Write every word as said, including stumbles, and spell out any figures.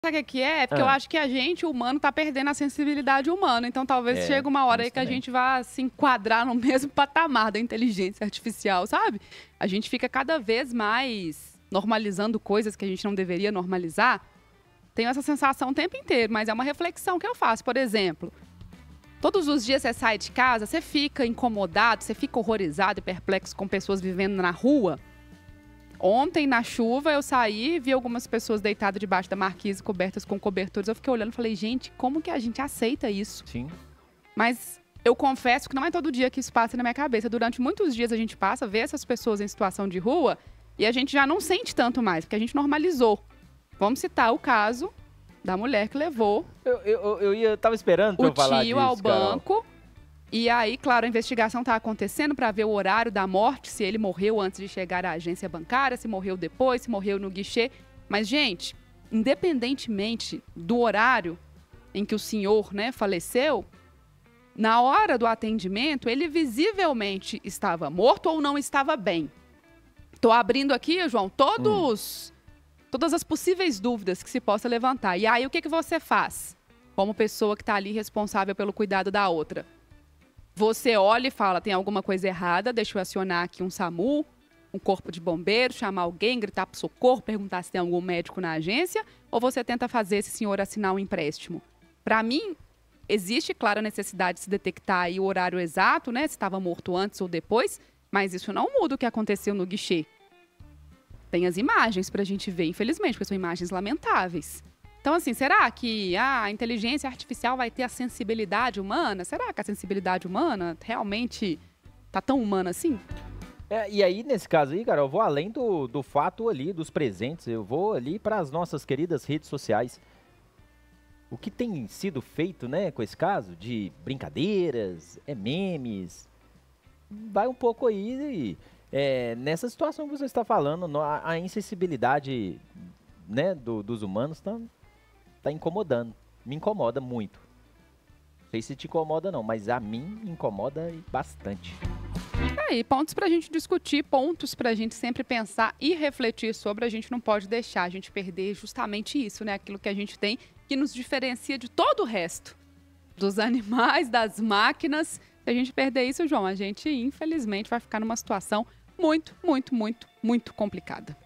Sabe o que é? É porque Hã. eu acho que a gente, o humano, tá perdendo a sensibilidade humana. Então, talvez É, chegue uma hora tem aí isso que a também. gente vá se enquadrar no mesmo patamar da inteligência artificial, sabe? A gente fica cada vez mais normalizando coisas que a gente não deveria normalizar. Tenho essa sensação o tempo inteiro, mas é uma reflexão que eu faço. Por exemplo, todos os dias você sai de casa, você fica incomodado, você fica horrorizado e perplexo com pessoas vivendo na rua. Ontem, na chuva, eu saí, vi algumas pessoas deitadas debaixo da marquise, cobertas com cobertores. Eu fiquei olhando e falei, gente, como que a gente aceita isso? Sim. Mas eu confesso que não é todo dia que isso passa na minha cabeça. Durante muitos dias a gente passa, vê essas pessoas em situação de rua e a gente já não sente tanto mais, porque a gente normalizou. Vamos citar o caso da mulher que levou Eu, eu, eu, ia, eu tava esperando pra o eu falar tio disso, ao Carol. banco. E aí, claro, a investigação tá acontecendo para ver o horário da morte, se ele morreu antes de chegar à agência bancária, se morreu depois, se morreu no guichê. Mas, gente, independentemente do horário em que o senhor, né, faleceu, na hora do atendimento, ele visivelmente estava morto ou não estava bem. Tô abrindo aqui, João, todos, hum. todas as possíveis dúvidas que se possa levantar. E aí, o que, que você faz, como pessoa que está ali responsável pelo cuidado da outra? Você olha e fala, tem alguma coisa errada, deixa eu acionar aqui um SAMU, um corpo de bombeiro, chamar alguém, gritar pro socorro, perguntar se tem algum médico na agência, ou você tenta fazer esse senhor assinar um empréstimo? Para mim, existe, claro, a necessidade de se detectar aí o horário exato, né, se estava morto antes ou depois, mas isso não muda o que aconteceu no guichê. Tem as imagens pra gente ver, infelizmente, porque são imagens lamentáveis. Então, assim, será que a inteligência artificial vai ter a sensibilidade humana? Será que a sensibilidade humana realmente tá tão humana assim? É, e aí, nesse caso aí, cara, eu vou além do, do fato ali, dos presentes, eu vou ali para as nossas queridas redes sociais. O que tem sido feito, né, com esse caso, de brincadeiras, é memes, vai um pouco aí é, nessa situação que você está falando, a, a insensibilidade, né, do, dos humanos tá... tá incomodando. Me incomoda muito. Não sei se te incomoda não, mas a mim me incomoda bastante. Aí, pontos pra gente discutir, pontos pra gente sempre pensar e refletir sobre. A gente não pode deixar a gente perder justamente isso, né? Aquilo que a gente tem que nos diferencia de todo o resto. Dos animais, das máquinas. Se a gente perder isso, João, a gente infelizmente vai ficar numa situação muito, muito, muito, muito complicada.